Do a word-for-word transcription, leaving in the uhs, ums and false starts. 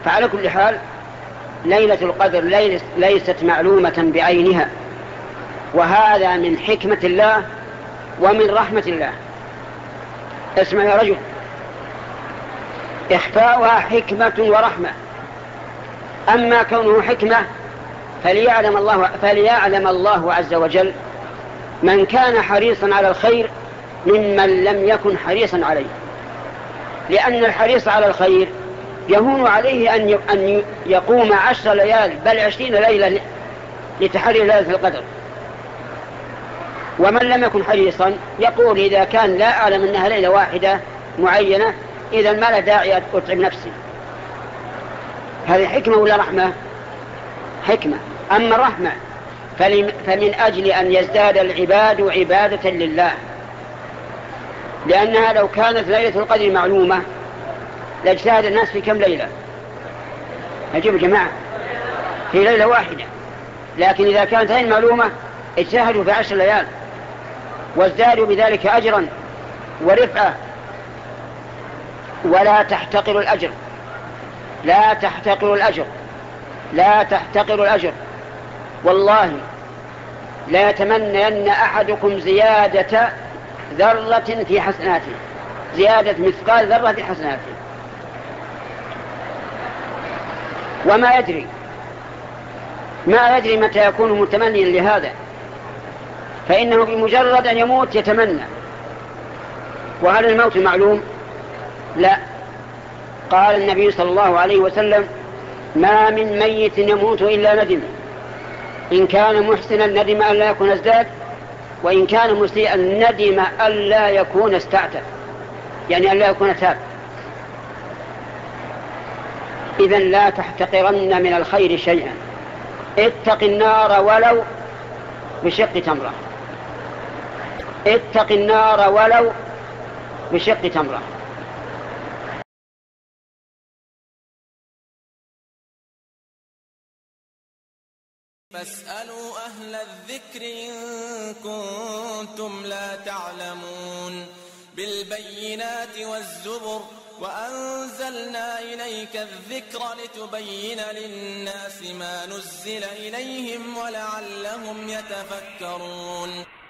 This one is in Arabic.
فعلى كل حال ليلة القدر ليست معلومة بعينها، وهذا من حكمة الله ومن رحمة الله. اسمع يا رجل، إخفاؤها حكمة ورحمة. أما كونه حكمة فليعلم الله, فليعلم الله عز وجل من كان حريصا على الخير ممن لم يكن حريصا عليه، لأن الحريص على الخير يهون عليه أن يقوم عشر ليال بل عشرين ليلة لتحري ليلة القدر، ومن لم يكن حريصا يقول إذا كان لا أعلم أنها ليلة واحدة معينة إذا ما لا داعي أتعب نفسي. هذه حكمة ولا رحمة؟ حكمة. أما الرحمة فمن أجل أن يزداد العباد عبادة لله، لأنها لو كانت ليلة القدر معلومة لاجتهد الناس في كم ليلة؟ أجيب جماعة في ليلة واحدة، لكن إذا كانت هذه معلومة اجتهدوا في عشر ليال وازدادوا بذلك أجرا ورفعة. ولا تحتقروا الأجر، لا تحتقروا الأجر، لا تحتقروا الأجر. والله لا يتمنى أن أحدكم زيادة ذرة في حسناته، زيادة مثقال ذرة في حسناته، وما يدري ما يدري متى يكون متمنيا لهذا، فإنه بمجرد أن يموت يتمنى. وهل الموت معلوم؟ لا. قال النبي صلى الله عليه وسلم: ما من ميت يموت إلا ندم، إن كان محسنا ندم أن لا يكون ازداد، وإن كان مسيئا ندم أن لا يكون استعتب، يعني أن لا يكون تاب. إذن لا تحتقرن من الخير شيئا، اتق النار ولو بشق تمرة، اتق النار ولو بشق تمرة. فاسألوا أهل الذكر إن كنتم لا تعلمون. بالبينات والزبر وأنزلنا إليك الذكر لتبين للناس ما نزل إليهم ولعلهم يتفكرون.